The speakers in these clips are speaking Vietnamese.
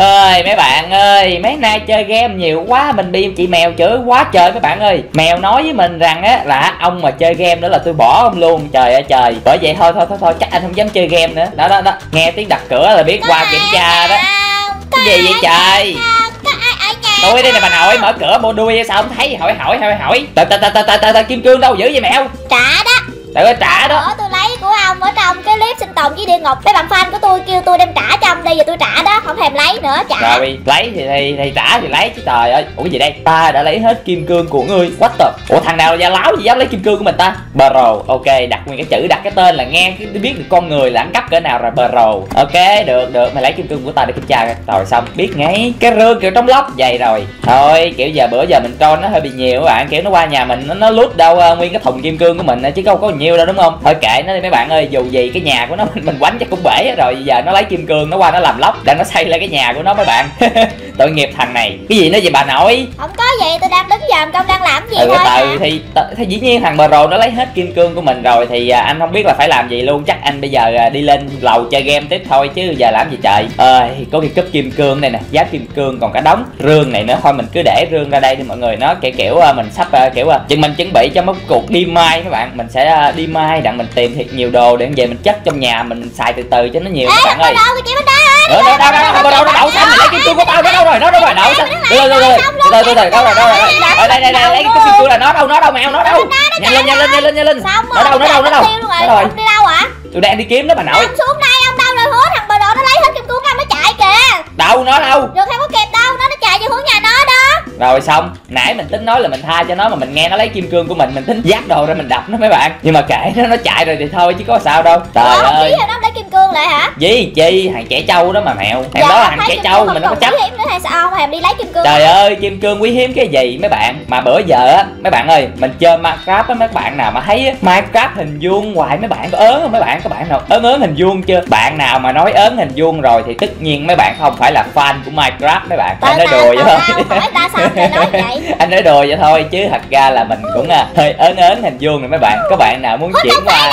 Ơi mấy bạn ơi, mấy nay chơi game nhiều quá, mình bị chị mèo chửi quá trời mấy bạn ơi. Mèo nói với mình rằng á là ông mà chơi game nữa là tôi bỏ ông luôn. Trời ơi trời. Bởi vậy thôi chắc anh không dám chơi game nữa. Đó, nghe tiếng đập cửa là biết qua kiểm tra đó. Cái gì vậy trời? Tôi đây nè bà nội, mở cửa bộ đuôi sao không thấy? Hỏi. Tờ kim cương đâu dữ vậy mèo? Trả đó. Trời ơi trả đó. Tôi lấy của ông ở trong cái clip sinh tồn với địa ngục. Mấy bạn fan của tôi kêu tôi đem trả cho ông, đây giờ tôi trả đó, không thèm lấy nữa, trả. Rồi lấy thì trả thì lấy chứ trời ơi. Ủa gì đây? Ta đã lấy hết kim cương của ngươi. What the? Ủa thằng nào da láo gì dám lấy kim cương của mình ta? Bro, ok, đặt nguyên cái chữ, đặt cái tên là nghe cái biết được con người là ăn cắp cỡ nào rồi bro. Ok, được, mày lấy kim cương của ta để kiểm tra rồi xong biết ngay. Cái rương kiểu trống lốc vậy rồi. Thôi kiểu bữa giờ mình troll nó hơi bị nhiều các bạn, kiểu nó qua nhà mình nó lút đâu nguyên cái thùng kim cương của mình chứ không có nhiều đâu đúng không? Thôi kệ nó đi mấy bạn ơi, dù gì cái nhà của nó mình quánh chắc cũng bể rồi, giờ nó lấy kim cương nó qua nó làm lóc để nó xây lại cái nhà của nó mấy bạn. Tội nghiệp thằng này. Cái gì nữa vậy bà nội? Không có gì, tôi đang đứng dòm công đang làm gì thôi. Thì dĩ nhiên thằng Pro nó lấy hết kim cương của mình rồi thì anh không biết là phải làm gì luôn. Chắc anh bây giờ đi lên lầu chơi game tiếp thôi chứ giờ làm gì trời. Có cái cúp kim cương đây nè, giá kim cương còn cả đống. Rương này nữa, thôi mình cứ để rương ra đây đi mọi người. Nó kiểu mình sắp mình chuẩn bị cho một cuộc đi mai các bạn. Mình sẽ đi mai đặng mình tìm thiệt nhiều đồ để về mình chất trong nhà mình xài từ từ cho nó nhiều các bạn ơi. Đâu chị bên đó? Đâu nó đậu xanh, lấy kim cương của tao, nó đâu rồi đậu xanh. Từ đâu rồi ở đây lấy cái kim cương là nó đâu mèo, nó đâu. Nhanh lên nó đâu rồi đi đâu hả? Tôi đang đi kiếm nó bà nội. Ông xuống đây, ông đâu rồi hứa thằng bờ đồ nó lấy hết kim cương ông nó chạy kìa. Đâu nó đâu được không có kịp đâu, nó chạy về hướng nhà nó đó. Rồi xong nãy mình tính nói là mình tha cho nó mà mình nghe nó lấy kim cương của mình tính dắt đồ ra mình đập nó mấy bạn, nhưng mà kệ nó chạy rồi thì thôi chứ có sao đâu. Trời ơi nó lấy kim cương lại hả? Chi hàng trẻ trâu đó mà mèo, em đó là hàng trẻ trâu mình đâu có chấp. Nữa hay sao không đi lấy kim cương? Trời ơi kim cương quý hiếm cái gì mấy bạn, mà bữa giờ á mấy bạn ơi mình chơi Minecraft á, mấy bạn nào mà thấy Minecraft hình vuông hoài mấy bạn có ớn không? Mấy bạn có bạn nào ớn hình vuông chưa? Bạn nào mà nói ớn hình vuông rồi thì tất nhiên mấy bạn không phải là fan của Minecraft mấy bạn. Anh nói đùa vậy thôi. Anh nói đùa vậy thôi chứ thật ra là mình cũng hơi ớn hình vuông này mấy bạn. Có bạn nào muốn chuyển qua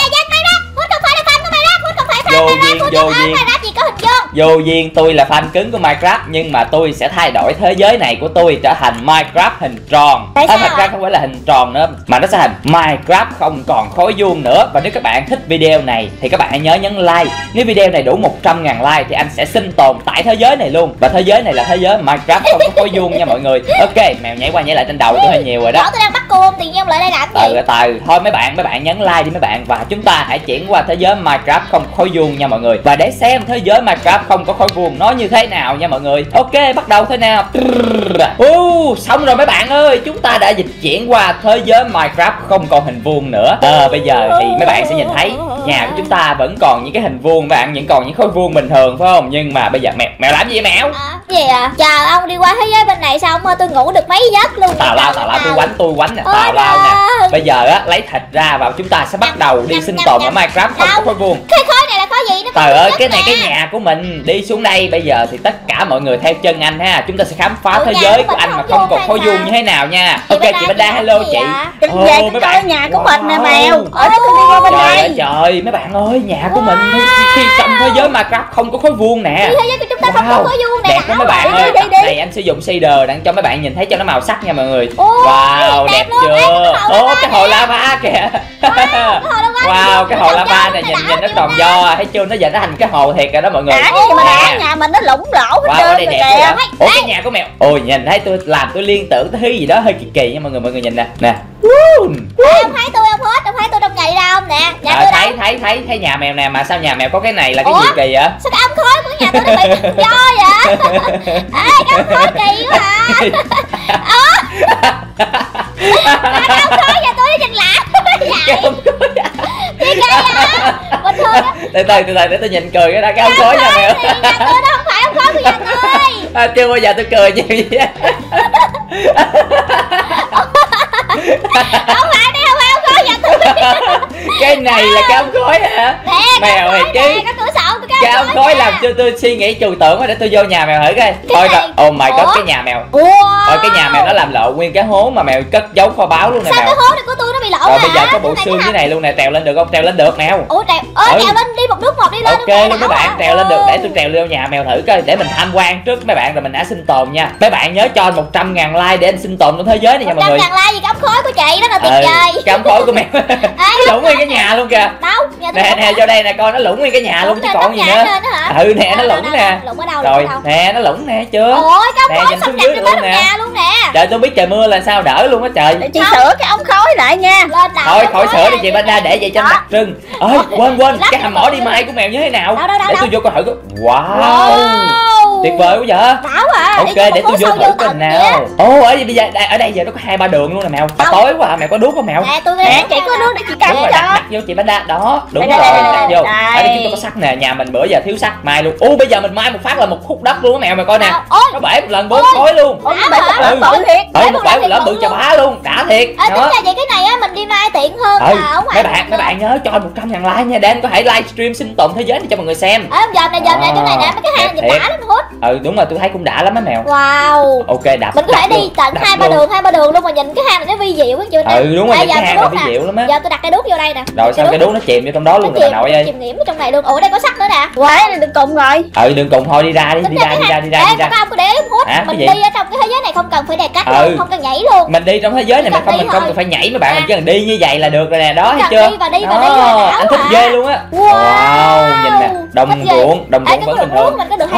vô duyên tôi là fan cứng của Minecraft, nhưng mà tôi sẽ thay đổi thế giới này của tôi trở thành Minecraft hình tròn. Thật ra không phải là hình tròn nữa mà nó sẽ thành Minecraft không còn khối vuông nữa. Và nếu các bạn thích video này thì các bạn hãy nhớ nhấn like. Nếu video này đủ 100.000 like thì anh sẽ sinh tồn tại thế giới này luôn. Và thế giới này là thế giới Minecraft không có khối vuông nha mọi người. Ok, mèo nhảy qua nhảy lại trên đầu tôi hơi nhiều rồi đó. Tôi đang bắt cô tiền nhau lại đây làm gì? Thôi mấy bạn nhấn like đi mấy bạn, và chúng ta hãy chuyển qua thế giới Minecraft không khối vuông nha mọi người. Và để xem thế giới Minecraft không có khối vuông nó như thế nào nha mọi người. Ok, bắt đầu thôi nào. Xong rồi mấy bạn ơi, chúng ta đã dịch chuyển qua thế giới Minecraft không còn hình vuông nữa. Bây giờ thì mấy bạn sẽ nhìn thấy nhà của chúng ta vẫn còn những cái hình vuông các bạn, còn những khối vuông bình thường phải không? Nhưng mà bây giờ mèo làm gì vậy mèo? Gì à? Chờ ông đi qua thế giới bên này xong tôi ngủ được mấy giấc luôn. Tào lao tôi quánh nè, tào lao nè. Bây giờ á lấy thịt ra và chúng ta sẽ bắt đầu đi sinh tồn ở Minecraft không có khối vuông. Cái khối này là khối gì? Trời ơi, cái này cái nhà của mình. Đi xuống đây bây giờ thì tất cả mọi người theo chân anh ha. Chúng ta sẽ khám phá thế giới của anh mà không còn khối vuông như thế nào nha. Ok chị Bánh Đa, hello chị. Mấy bạn nhà của mình nè mèo. Ở đây tôi đi qua bên đây. Trời mấy bạn ơi, nhà của mình khi trong thế giới Minecraft không có khối vuông nè. Thế giới của chúng ta không có khối vuông nè. Đẹp lắm mấy bạn ơi. Này anh sử dụng shader đang cho mấy bạn nhìn thấy cho nó màu sắc nha mọi người. Wow, đẹp chưa? Cái hồ lava kìa. Wow, cái hồ lava này nhìn nó tròn do, thấy chưa? Nó giờ nó thành cái hồ thiệt rồi đó mọi người. Nhưng mà nhà mình nó lủng lỗ hết trơn rồi kìa. Cái nhà của mèo. Ôi nhìn thấy tôi liên tưởng tới thứ gì đó hơi kỳ kỳ nha mọi người nhìn nè. Ông thấy tôi không hết, ông thấy tôi trong nhà đi đâu không nè? Nhà tôi thấy nhà mèo nè, mà sao nhà mèo có cái này là cái gì kỳ vậy? Sao cái ống khói của nhà tôi nó bị do vậy? Cái ống khói kỳ quá à. Cái ống khói nhà tôi nó chừng lạ. Cái ống khói bình thường. Từ tôi nhìn cười cái ống khói nha mèo. Nhà tôi nó không phải ống khói của nhà tôi. Chưa bao giờ tôi cười như vậy. Không phải đây, không phải ống khói nhà tôi. Cái này là cái ống khói hả? Nè, mèo hay chứ. cái cửa sổ của cái Cái ống khói làm cho tôi suy nghĩ trừu tượng quá, để tôi vô nhà mèo thử coi. Thôi rồi, oh my god, cái nhà mèo. Rồi cái nhà mèo nó làm lộ nguyên cái hố mà mèo cất giấu kho báu luôn nè mèo. Sao cái hố này của tôi nó bị lộ? Rồi bây giờ có bộ xương dưới này luôn nè, trèo lên được không? Trèo lên được mèo. Ủa trèo lên đi một bước một đi lên. Ok luôn mấy bạn, trèo lên được. Để tôi trèo lên nhà mèo thử coi, để mình tham quan trước mấy bạn rồi mình đã sinh tồn nha. Mấy bạn nhớ cho 100.000 like để anh sinh tồn trong thế giới này nha mọi người. 100.000 like gì cái ống khói của chị đó là tuyệt vời. Cái ống khói của mèo. Nó lủng nguyên cái nhà luôn kìa. Đâu? Nè vô đây nè coi, nó lủng nguyên cái nhà luôn chứ còn gì nữa. Nè nó lủng nè. Rồi nè nó lủng nè chưa. Ôi cái ống khói nhìn xâm xuống nhập dưới cho luôn tới nè. luôn nè. Trời tôi biết trời mưa là sao đỡ luôn á trời. Để chị sửa cái ống khói lại nha. Thôi khỏi sửa đi chị Panda, để vậy cho đặc trưng. Ơi quên cái hầm mỏ đi mai của mèo như thế nào. Để tôi vô coi thử. Wow, tuyệt vời quá vậy. Ok để tôi vô thử coi nào. Bây giờ ở đây giờ nó có 2-3 đường luôn nè mèo. Tối quá mèo có đuốc không mèo? Nè chị có đuốc để chị cắt cho. Đặt vô chị Panda đó, đúng rồi, đặt vô. Ở đây chúng tôi có sắt nè, nhà mình bữa giờ thiếu sắt mai luôn. Bây giờ mình mai một phát là một khúc đất luôn á mèo, mày coi nè. Nó bể một lần 4 khối luôn. Một bể một lần bự chà bá luôn, đã thiệt. Tính ra vậy cái này á mình đi mai tiện hơn là ở ngoài. Mấy bạn nhớ cho 100.000 like nha, để anh có thể livestream sinh tồn thế giới này cho mọi người xem. Dòm nè chỗ này nè, mấy cái hang nhìn đã lắm hút. Đúng rồi, tôi thấy cũng đã lắm á mèo. Wow. Ok đạp. Mình có thể đi tận 2-3 đường luôn mà nhìn cái hang này nó vi diệu quá chưa nè. Đúng rồi, cái hang này vi diệu lắm á. Giờ tôi đặt cái đuốc vô đây nè. Rồi sao cái đuốc nó chìm vô trong đó luôn rồi nội ơi. Chìm nghiễm ở trong này luôn. Đây có sắt nữa nè. Quái đừng cùng rồi. Đừng cùng thôi, đi ra. Ê các ông có để ý hút. Mình đi ở trong cái thế giới này không cần phải đè cách luôn, không cần nhảy luôn. Mình đi trong thế giới này mình không cần phải nhảy mấy bạn, mình chỉ cần đi như vậy là được rồi nè, đó thấy chưa? Đi anh thích ghê luôn á. Wow, nhìn nè, đồng ruộng vẫn bình thường.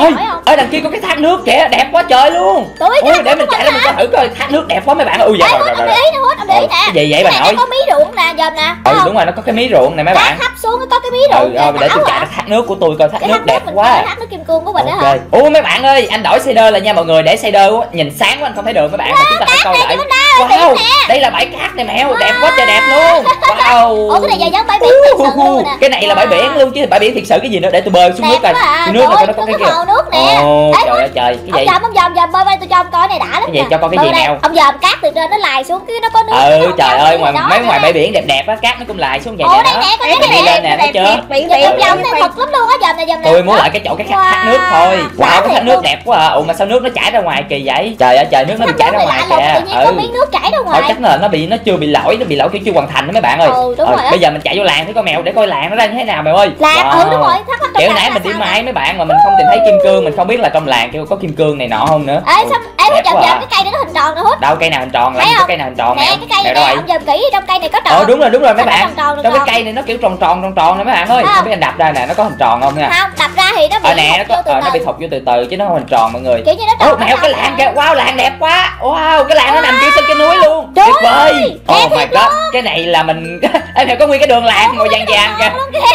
Ở đằng kia có cái thác nước kìa, đẹp quá trời luôn. Để mình chạy lên mình thử coi thác nước đẹp quá mấy bạn. Dạ rồi. Ông để ý nè hút, ông để ý nè. Cái gì vậy bà nội? Có mí ruộng nè, dòm nè. Đúng rồi, nó có cái mí ruộng này mấy bạn. Thấp xuống nó có cái mí ruộng. Để tôi chạy ra thác nước của tôi coi, thác nước đẹp quá. Thác nước kim cương của mình đó hả? Mấy bạn ơi, anh đổi shader lại nha mọi người, để shader nhìn sáng quá anh không thấy đường mấy bạn. Chúng ta phải coi lại. Wow, đây là bãi cát này mèo, đẹp quá trời đẹp luôn. Wow. Cái này giờ giống bãi biển thiệt sự luôn nè. Cái này là bãi biển luôn chứ bãi biển thiệt sự cái gì nữa, để tôi bơi xuống nước coi. Xuống nước này có cái kia. Nước nè. Trời ơi trời, cái gì? Ông dòm bơi tôi cho ông coi này đã lắm. Cái gì cho con cái gì mèo? Ông dòm cát từ trên nó lài xuống cái nó có nước. Trời ơi, ngoài bãi biển đẹp đẹp á, cát nó cũng lài xuống vậy nè. Đây đi lên nè, thấy chưa? Biển dòm này thật lắm luôn á, dòm này. Tôi muốn lại cái chỗ cái thác nước thôi. Wow, cái thác nước đẹp quá à. Mà sao nước nó chảy ra ngoài kỳ vậy? Trời ơi trời, nước nó bị chảy ra ngoài kìa. Có miếng nước chảy ra ngoài. Chắc là nó chưa bị lỗi, kiểu chưa hoàn thành đó mấy bạn ơi. Bây giờ mình chạy vô làng thử coi mèo, để coi làng nó ra như thế nào mèo ơi. Làng đúng rồi, kiểu nãy mình đi mai mấy bạn mà mình không tìm thấy kim cương, mình không biết là trong làng kêu có kim cương này nọ không nữa. Dòm cái cây này nó hình tròn rồi hút. Đâu cây nào hình tròn, làm có cây nào hình tròn nè, cái cây này ông dòm kỹ trong cây này có tròn. Đúng rồi mấy bạn. Trong cái cây này nó kiểu tròn nè mấy bạn ơi. Không biết anh đập ra nè, nó có hình tròn không nha. Không, đập ra thì nó bị nó bị thụt vô từ chứ nó không hình tròn mọi người. Kiểu như nó tròn. Mèo cái làng kìa, wow làng đẹp quá. Wow, cái làng nó nằm trên cái núi luôn. Tuyệt vời. Oh my god, cái này là mình mèo có nguyên cái đường làng màu vàng kìa.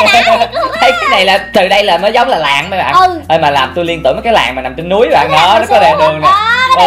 Thấy cái này là từ đây là nó giống là làng mấy bạn. Mà làm tôi liên tưởng mấy cái làng mà nằm trên núi bạn đó, nó có đèn đường nè.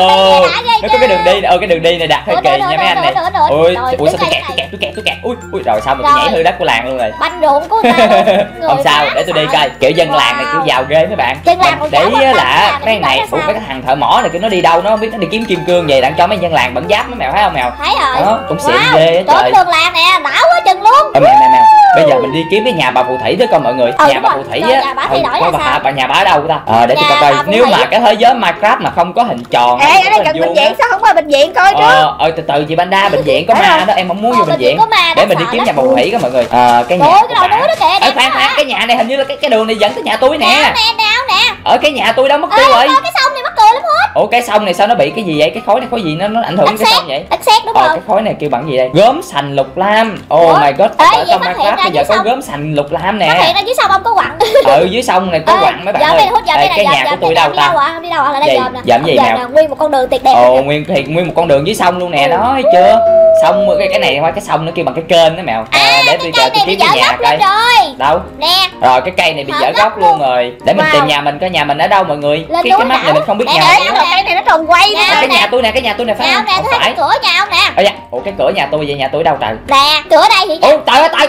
Nó có cái đường đi, cái đường đi này đặt hơi kỳ nha mấy anh này. Ui sao tôi kẹt. Ui rồi sao mà tôi nhảy hư đất của làng luôn rồi. Banh ruộng của người ta. Không sao, để tôi đi coi. Kiểu dân làng này kiểu giàu ghê mấy bạn. Để là mấy này, mấy cái thằng thợ mỏ này kiểu nó đi đâu nó không biết, nó đi kiếm kim cương về đặng cho mấy dân làng bẩn giáp mấy mèo, thấy không mèo? Thấy rồi. Đó, cũng xịn ghê á trời. Đường làng nè, đảo quá chừng luôn. Mèo. Bây giờ mình đi kiếm cái nhà bà phù thủy đó coi mọi người. Nhà bà phù thủy á. Nhà bà ở đâu ta? Để tôi coi. Nếu mà cái thế giới Minecraft mà không có hình tròn. Ở đây cần bệnh viện, sao không qua bệnh viện coi trước? Từ từ chị Panda, bệnh viện có ma đó, em không muốn vô bệnh viện. Để mình đi kiếm nhà bà phù thủy coi mọi người. Cái nhà. Cái đầu núi đó kìa. Khoan, cái nhà này hình như là cái đường này dẫn tới nhà tôi nè. Nè. Ở cái nhà tôi đâu mất tiêu rồi. Cái sông này mắc cười lắm hết. Cái sông này sao nó bị cái gì vậy? Cái khối này khối gì nó ảnh hưởng đến cái sông vậy? Đất sét đúng không? Cái khối này kêu bằng gì đây? Gốm sành lục lam. Oh my god. Ở trong Minecraft bây giờ có gốm sành lục lam nè. Phát hiện ra dưới sông ông có quặng. Dưới sông này có quặng mấy bạn ơi. Cái nhà của tôi đâu ta? Đi đâu là đây dòm nè. Dòm gì mèo? Nguyên một con đường tuyệt đẹp. Nguyên một con đường dưới sông luôn nè, đó thấy chưa? Sông cái này qua cái sông nó kêu bằng cái kênh đó mèo. Để bây giờ tôi kiếm cái nhà coi. Đâu? Nè. Rồi cái cây này bị dở gốc luôn rồi. Để mình tìm nhà mình coi nhà mình ở đâu mọi người. Cái map này mình không biết nhà mình. Cây này nó tròn quay nữa. Cái nhà tôi nè phải không? Nè, tôi thấy cửa nhà ông nè. Cái cửa nhà tôi vậy, nhà tôi đâu trời? Nè, cửa đây thì. Trời ơi.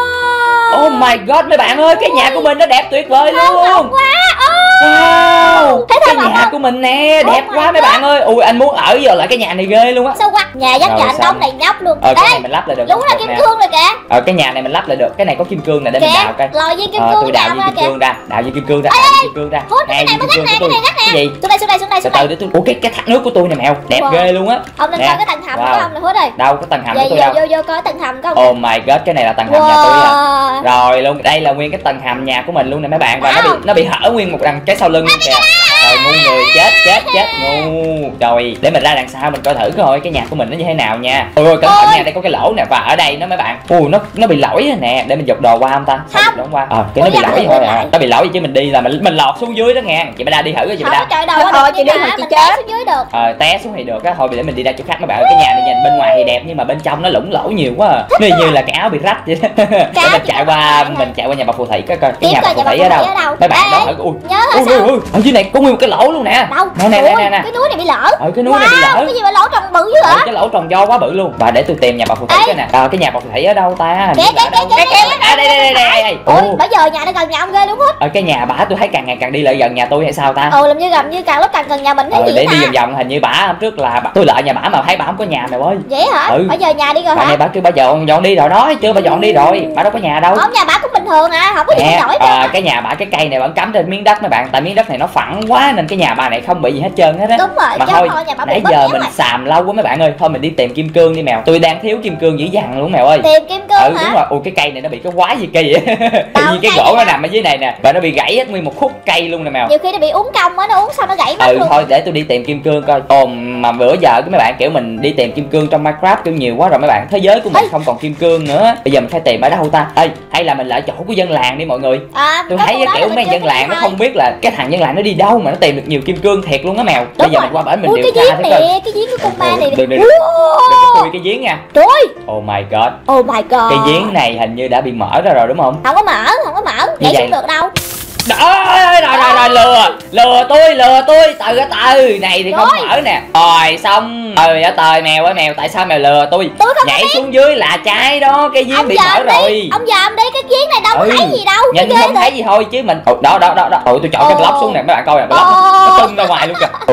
Oh my god mấy bạn ơi, cái nhà của mình nó đẹp tuyệt vời luôn. Quá. Wow, cái nhà của của mình nè, đẹp quá mấy bạn ơi. Ui anh muốn ở giờ lại cái nhà này ghê luôn á. Sao quắc nhà giống nhà anh Đống này nhóc luôn. Cái này mình lắp lại được. Đúng là kim cương rồi kìa. Cái nhà này mình lắp lại được. Cái này có kim cương nè để mình đào coi. Lòi viên kim cương. Tôi đào viên kim cương ra, đào viên kim cương ra, kim cương ra. Cái này mới gắt nè, cái này gắt nè. Cái gì? Xuống đây. Từ từ để tôi. Ủa cái thác nước của tôi nè mèo, đẹp ghê luôn á. Ông nên coi cái tầng hầm của ông nè Hút ơi. Đâu có tầng hầm của tôi đâu. Vô coi tầng hầm của ông. Oh my god, cái này là tầng hầm nhà tôi à. Rồi luôn, đây là nguyên cái tầng hầm nhà của mình luôn nè mấy bạn. Và nó bị hở nguyên một đằng cái sau lưng luôn kìa. Rồi ngu người, chết ngu. Rồi để mình ra đằng sau mình coi thử coi cái nhà của mình nó như thế nào nha. Ôi cẩn thận nha, đây có cái lỗ nè. Và ở đây nó mấy bạn, nó bị lỗi nè. Để mình dọc đồ qua không ta? Không được qua. Cái nó bị lỗi thôi à. Nó bị lỗi chứ mình đi là mình lọt xuống dưới đó nghe. Chị Bella đi thử chị Bella. Thôi chị đi mà chị chết xuống dưới được. Té xuống thì được á. Thôi để mình đi ra chỗ khác mấy bạn. Cái nhà này nhìn bên ngoài thì đẹp nhưng mà bên trong nó lủng lỗ nhiều quá à. Nó như là cái áo bị rách vậy đó. Mình chạy qua nhà bà phù thủy coi cái nhà bà phù thủy ở đâu. Mấy bạn đó ui ở dưới này có nguyên một cái lỗ luôn nè. Nè cái núi này bị lở. Cái núi này bị lở. Cái gì mà lỗ tròn bự dữ hả? Cái lỗ tròn do quá bự luôn. Và để tôi tìm nhà bà phù thủy coi nè. Cái nhà bà phù thủy ở đâu ta? Đây. Ủa bây giờ nhà nó gần nhà ông ghê đúng không? Cái nhà bả tôi thấy càng ngày càng đi lại gần nhà tôi hay sao ta? Làm như càng lúc càng gần nhà mình thấy gì để đi vòng hình như bả hôm trước là tôi lại nhà bả mà thấy bả không có nhà mày ơi. Vậy hả? Bây giờ nhà đi rồi hả? Bà này bả kêu bà dọn đi rồi đó, chưa bà dọn đi rồi, bả đâu có nhà đâu. Nhà bả cũng bình thường à, không có gì nổi đâu. Cái nhà bả cái cây này vẫn cắm trên miếng đất mấy bạn, tại miếng đất này nó phẳng quá nên cái nhà bà này không bị gì hết trơn hết á. Đúng rồi. Mà thôi, nãy giờ mình xàm lâu quá mấy bạn ơi, thôi mình đi tìm kim cương đi mèo. Tôi đang thiếu kim cương dữ dằn luôn mèo ơi. Tìm kim cương hả? Đúng rồi. Ui cái cây này nó bị cái quái gì cây vậy? Vì cái gỗ nó nằm ở dưới này nè và nó bị gãy hết nguyên một khúc cây luôn nè mèo. Nhiều khi nó bị uống cong á, nó uống xong nó gãy mất luôn. Thôi để tôi đi tìm kim cương coi. Mà bữa giờ cái mấy bạn kiểu mình đi tìm kim cương trong Minecraft kiểu nhiều quá rồi mấy bạn. Thế giới của mình không còn kim cương nữa. Bây giờ mình phải tìm ở đâu ta? Hay là mình lại chỗ của dân làng đi mọi người. Tôi thấy kiểu mấy dân làng nó không biết là cái thằng dân làng nó đi đâu mà nó tìm được nhiều kim cương thiệt luôn á mèo. Bây giờ mình qua bển mình điều tra thử coi. Cái giếng của con ma này. Đừng tôi cái giếng nha. Trời ơi. Oh my god. Cái giếng này hình như đã bị mở ra rồi đúng không? Không có mở. Nhảy xuống được đâu. Rồi lừa tôi từ này thì không mở nè. Rồi xong tời mèo ơi mèo, tại sao mèo lừa tôi nhảy xuống dưới là trái đó, cái giếng bị mở rồi. Ông dòm đi, cái giếng này đâu có thấy gì đâu, nhìn không thấy gì thôi chứ mình đó tôi chọn cái block xuống nè mấy bạn coi nè, block nó tung ra ngoài luôn kìa.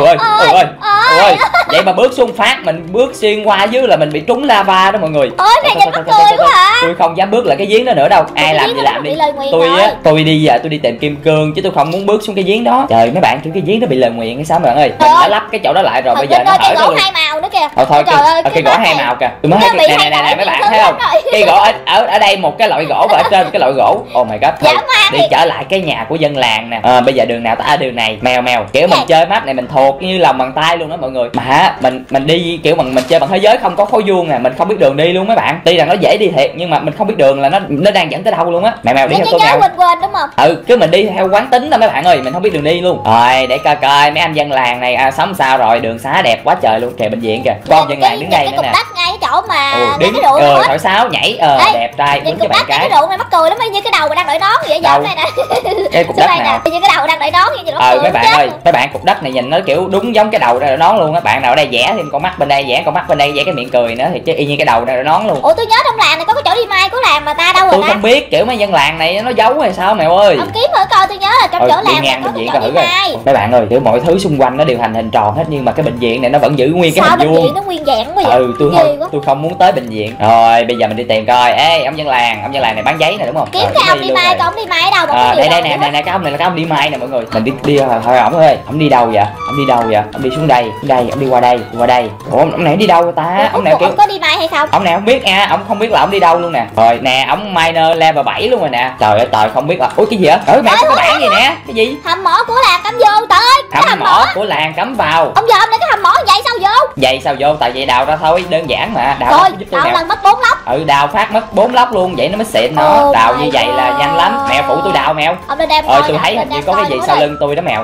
Ôi vậy mà bước xuống phát mình bước xuyên qua dưới là mình bị trúng lava đó mọi người. Này nhìn mắc cười quá hả? Tôi không dám bước lại cái giếng đó nữa đâu. Ai làm gì làm đi. Tôi đi giờ tôi đi tìm kim cương chứ tôi không muốn bước xuống cái giếng đó. Trời mấy bạn, cái giếng đó bị lời nguyền hay sao bạn ơi? Mình đã lắp cái chỗ đó lại rồi, bây giờ nó hở ra luôn. Hai màu nữa kìa. Thôi cây gỗ hai màu kìa. Tôi mới thấy này mấy bạn thấy không? Cây gỗ ở đây một cái loại gỗ và ở trên cái loại gỗ. Oh my god. Thôi đi trở lại cái nhà của dân làng nè. Bây giờ đường nào ta? Đường này. Mèo kiểu mình chơi map này mình thuộc như lòng bàn tay luôn đó mọi người. Mà mình đi kiểu mình chơi bằng thế giới không có khối vuông nè, mình không biết đường đi luôn mấy bạn. Tuy rằng nó dễ đi thiệt nhưng mà mình không biết đường là nó đang dẫn tới đâu luôn á. Mèo đi theo tôi mèo. Quên đúng không? Cứ mình đi theo quán tính đó mấy bạn ơi, mình không biết đường đi luôn. Rồi để coi mấy anh dân làng này sống sao rồi. Đường xá đẹp quá trời luôn kìa, bệnh viện kìa. Con dân làng đứng đây nữa nè. Đất ngay cái chỗ mà đứng thổi sáo nhảy đẹp trai đứng cho bạn cái ruộng này mắc cười lắm, như cái đầu mà đang đội nón vậy giờ này nè. Cái cục đất nào? Như cái đầu đang đội nón vậy đó. Mấy bạn ơi, mấy bạn cục đất này nhìn nó kiểu đúng giống cái đầu đang đội nón luôn á. Bạn nào ở đây vẽ thêm con mắt bên đây, vẽ con mắt bên đây, vẽ cái miệng cười nữa thì chứ y như cái đầu đang đội nón luôn. Ủa tôi nhớ trong làng này có cái chỗ đi mai của làng mà ta đâu rồi tôi không biết, kiểu mấy dân làng này nó giấu hay sao mèo ơi. Ông kiếm thử coi, tôi nhớ là trong chỗ làng này có bệnh viện coi thử coi. Mấy bạn ơi, kiểu mọi thứ xung quanh nó đều thành hình tròn hết nhưng mà cái bệnh viện này nó vẫn giữ nguyên cái hình vuông. Bệnh viện nó nguyên vẹn quá vậy. Tôi không muốn tới bệnh viện. Rồi bây giờ mình đi tìm coi. Ê ông dân làng này bán giấy này đúng không? Kiếm cái ông đi mai, còn ông đi mai ở đâu mà đây cái ông này là cái ông đi mai nè mọi người. Mình đi thôi ổng ơi. Ông đi đâu vậy? Ông đi xuống đây, ông đi qua đây. Ủa ông này đi đâu ta? Ông này kiểu ông có đi mai hay không? Ông này không biết nha, ông không biết là ông đi đâu luôn nè. Rồi nè, ông miner level 7 luôn rồi nè. Trời ơi không biết là ui cái gì vậy? Mẹ có cái bảng gì nè? Cái gì? Hầm mỏ của làng cắm vô trời ơi. Hầm mỏ của làng cắm vào. Ông giờ ông để cái hầm mỏ vậy sao vô? Vậy sao vô? Tại vì đào ra thôi, đơn giản mà. Đào lần mất 4 lốc. Đào phát mất 4 lốc luôn, vậy nó mới xịn nó. Đào như vậy là nhanh lắm. Mèo phụ tôi đào mèo. Ông đem tôi thấy hình như có cái gì sau lưng tôi đó mèo.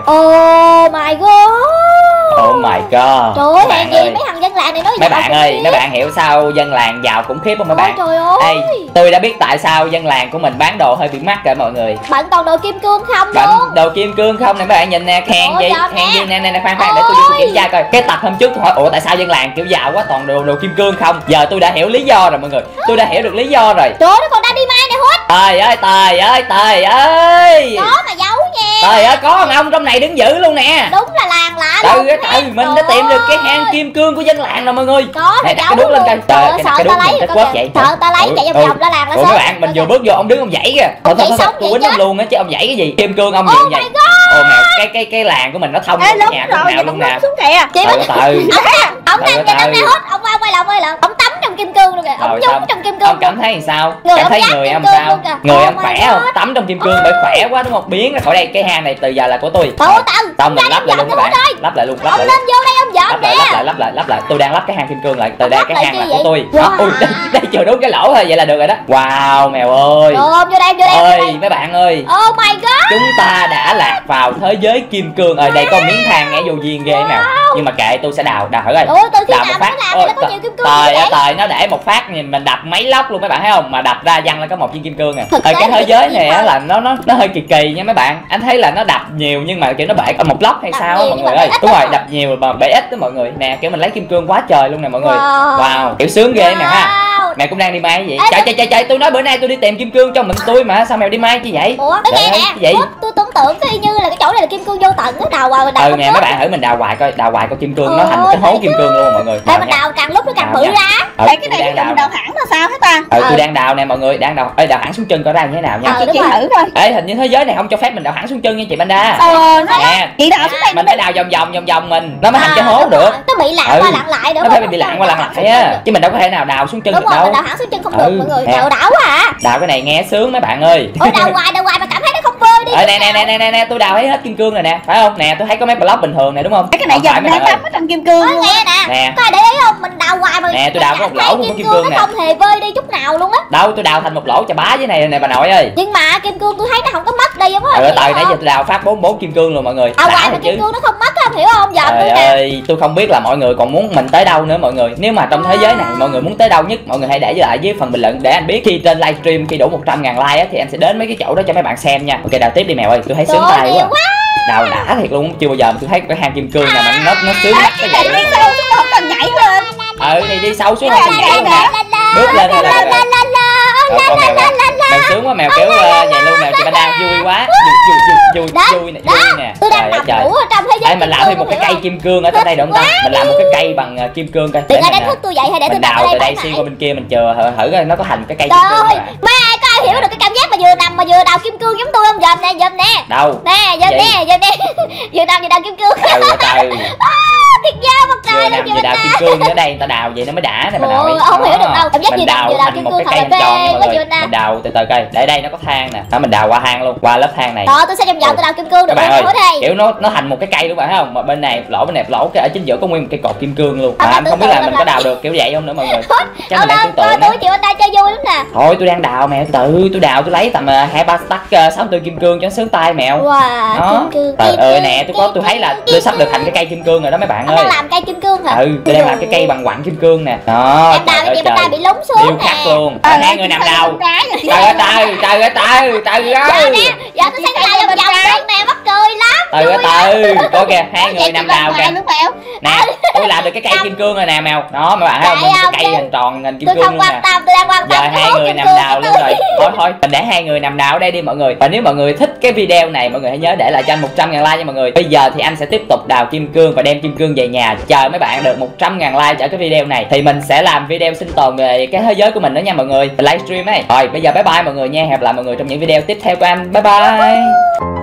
Oh my god. Oh my god. Trời ơi, gì mấy thằng dân làng này nói mấy bạn ơi, mấy bạn hiểu sao dân làng giàu khủng khiếp không mấy bạn? Trời ơi. Tôi đã biết tại sao dân làng của mình bán đồ hơi bị mắc rồi mọi người. Bận toàn đồ kim cương không luôn. Đồ kim cương không nè mấy bạn nhìn nè, khen gì nè, khoan để tôi kiểm tra coi. Cái tập hôm trước tôi hỏi ủa tại sao dân làng kiểu giàu quá toàn đồ kim cương không? Giờ tôi đã hiểu lý do rồi mọi người. Tôi đã hiểu được lý do rồi. Trời ơi, nó còn đang đi mai nè Hút. Trời ơi. Có mà giấu nha. Trời ơi, có một ông trong này đứng giữ luôn nè. Đúng là làng lạ Trời luôn. ơi, trời, mình đã tìm được cái hang kim cương của dân làng rồi mọi người. Có này, rồi đặt cái giấu đuốc lên luôn. coi. Trời Trời, ơi, cái sợ đuốc ta lấy mình rồi tới coi quất kìa. vậy. Sợ ta lấy chạy vòng vòng ra làng là Ủa sao? mấy bạn, mình vừa bước vô ông đứng ông dãy kìa. Thôi Chạy thôi, sống tôi vậy quýnh ông chứ. luôn á chứ ông dãy cái gì? Kim cương ông gì Oh vậy? my god. Ồ mèo, cái làng của mình nó thông Ê, với đúng nhà rồi, con nào nó luôn nè. xuống kìa. Chị Từ biết từ. ông Từ làm từ. cho năm nay hết. Ông quay lòng ơi lận. Ông tắm trong kim cương luôn kìa. Ông Rồi nhúng xong. trong kim cương. Ông cảm thấy làm sao? Người Cảm ông thấy dắt người kim ông cương sao? luôn kìa. Người Oh ông my khỏe God. không? Tắm trong kim cương bởi khỏe quá đúng không? Biến ra khỏi đây, cái hang này từ giờ là của tôi. Ủa, tao Xong mình ra lắp lại dọn luôn các nữa bạn. thôi. Lắp lại luôn, lắp Ông lại. lên vô đây ông dọn nè. Lắp lại. Tôi đang lắp cái hang kim cương lại. Từ Ông đây lắp cái lại hang chi là của vậy? tôi. Wow. Ui, đây chưa đúng cái lỗ thôi, vậy là được rồi đó. Wow, mèo ơi. Rồi ông vô đây, vô đây. Ơi, mấy bạn ơi. Oh my god. Chúng ta đã lạc vào thế giới kim cương. Ở đây có miếng than nghe vô duyên ghê mèo. Nhưng mà kệ, tôi sẽ đào thử coi. Ủa, từ khi Đào nào một mới phát. làm ra có nhiều kim cương như Trời vậy? ơi trời, nó để một phát nhìn mình đập mấy lóc luôn mấy bạn thấy không? Mà đập ra văng là có một viên kim cương à. Thực Ở tế cái thế thì giới gì này á thôi. là nó hơi kỳ kỳ nha mấy bạn. Anh thấy là nó đập nhiều nhưng mà kiểu nó bể ở một lóc hay Đập sao á nhiều mọi nhưng người mà ơi. bể ít Đúng đó rồi, hả? đập nhiều mà bể ít đó mọi người. Nè, kiểu mình lấy kim cương quá trời luôn nè mọi người. Wow. Wow, kiểu sướng ghê nè ha. Wow. Mẹ cũng đang đi mai vậy. Ê, Chạy, tôi nói bữa nay tôi đi tìm kim cương cho mình tôi mà sao mèo đi mai chi vậy? Ủa, cái Trời nghe ơi, nè. cái gì? Ủa, tôi tưởng tượng y như là cái chỗ này là kim cương vô tận á, đào vào đào. Nè mấy bạn thử mình đào hoài coi kim cương nó thành một cái Ôi, hố kim cương luôn mọi người. Để mình đào càng lúc nó càng bự ra. Ê, cái này giờ mình đào thẳng là sao hết ta? Tôi đang đào nè mọi người, đang đào. Ê, đào thẳng xuống chân coi ra như thế nào nha. Đúng Chị rồi. thử coi. Ê, hình như thế giới này không cho phép mình đào thẳng xuống chân nha chị Panda. Nè, Chị đào xuống đây mình phải đào vòng mình nó mới thành cái hố được. Nó bị lạng qua lạng lại được. Nó phải bị lạng qua lạng lại á, chứ mình đâu có thể nào đào xuống chân Đúng được rồi, đâu. mình đào thẳng xuống chân không được mọi người. nè. Đào đảo quá à. Đào cái này nghe sướng mấy bạn ơi. Ủa, đào hoài mà cảm thấy nó không vơi đi. Nè, tôi đào thấy hết kim cương rồi nè, phải không? Nè, tôi thấy có mấy block bình thường này đúng không? cái này Không giờ phải mình mấy đang bạn ơi. tắm ở trong kim cương luôn Nghe á. nè, có ai để ý không? Mình đào hoài mà. Nè, tôi đào có một lỗ của kim cương nó nè. không hề vơi đi chút nào luôn á. Đâu, tôi đào thành một lỗ chà bá dưới này nè bà nội ơi. Nhưng mà kim cương tôi thấy nó không có mất đi, giống không? Từ nãy giờ tôi đào phát 44 kim cương luôn mọi người. Đào Đã hoài mà rồi chứ. kim cương nó không mất á, em hiểu không? Giờ Trời tôi nè. ơi, tôi không biết là mọi người còn muốn mình tới đâu nữa mọi người. Nếu mà trong thế giới này mọi người muốn tới đâu nhất, mọi người hãy để lại dưới phần bình luận để anh biết. Khi trên livestream khi đủ 100.000 like á thì anh sẽ đến mấy cái chỗ đó cho mấy bạn xem nha. Ok, đào tiếp đi mèo ơi, tôi thấy sướng Trời tay ơi, quá. Đào đã thiệt luôn, chưa bao giờ tôi thấy cái hang kim cương nào mà nó sướng mắt tới vậy. Đi sâu xuống không cần nhảy lên. Thì đi sâu xuống không nhảy luôn nè. Bước lên rồi là con mèo sướng quá, mèo kéo vậy luôn nè chị Panda, vui quá. Vui nè, vui nè. Tôi đang đọc đủ ở trong thế giới. Mình làm thêm một cái cây kim cương ở trong đây được không ta? Mình làm một cái cây bằng kim cương coi. Đừng ai đánh thức tôi vậy, hay để tôi mình đào đào ở từ đây đây xuyên qua bên kia mình chờ thử coi nó có thành cái cây kim Trời cương ơi, không. mấy ai có ai hiểu được cái cảm giác mà vừa nằm mà vừa đào kim cương giống tôi không? Dòm nè. Đâu? Nè, dòm nè. Vừa nằm vừa đào kim cương. Trời. Thiệt ra mặt trời Vừa nằm vừa đào kim cương ở đây người ta đào vậy nó mới đã nè bà nội. Không hiểu được đâu. Cảm giác Mình vừa nằm đào vừa đào thành kim một cương cái thật cây là tròn nha phê mọi quá người. vừa nè. Mình đào từ từ coi. Để đây nó có thang nè. Đó mình đào qua hang luôn, qua lớp thang này. Đó, tôi sẽ vòng tôi đào kim cương được Các bạn ơi, ở đây. kiểu nó thành một cái cây đúng không? Thấy không? Mà bên này lỗ cái ở chính giữa có nguyên một cái cột kim cương luôn. Mà Ông anh không biết là tưởng mình có đào được kiểu vậy không nữa mọi người. Chắc mình Ông đang tưởng tượng á. tôi chịu anh ta chơi vui lắm nè. Thôi tôi đang đào mèo, tôi đào tôi lấy tầm 2-3 stack 64 kim cương cho nó sướng tay mèo. Wow, Đó. kim cương. Trời ơi nè, tôi thấy là tôi sắp được thành cái cây kim cương rồi đó mấy bạn Ông ơi. đang làm cây kim cương hả? Tôi đang làm cái cây bằng quặng kim cương nè. Đó. Em đào chị ta bị lún xuống Điêu khắc nè. luôn. Hai người nằm đầu. Trời ơi trời Dạ ơi. nè, giờ tôi sẽ đào vòng vòng đây nè, mắc cười lắm. Có kìa, hai người nằm đào kìa. Nè, tôi làm được cái cây kim cương rồi nè mèo. Đó mấy bạn thấy không? Cái cây hình tròn hình kim Tôi cương không luôn quan nè. tâm, tôi đang quan Giờ tâm cái hai hố người kim nằm cương đào của luôn tôi. rồi. Thôi mình để hai người nằm đào ở đây đi mọi người. Và nếu mọi người thích cái video này mọi người hãy nhớ để lại cho anh 100.000 like nha mọi người. Bây giờ thì anh sẽ tiếp tục đào kim cương và đem kim cương về nhà. Chờ mấy bạn được 100.000 like cho cái video này thì mình sẽ làm video sinh tồn về cái thế giới của mình đó nha mọi người. Livestream ấy. Rồi bây giờ bye bye mọi người nha. Hẹn gặp lại mọi người trong những video tiếp theo của anh. Bye bye.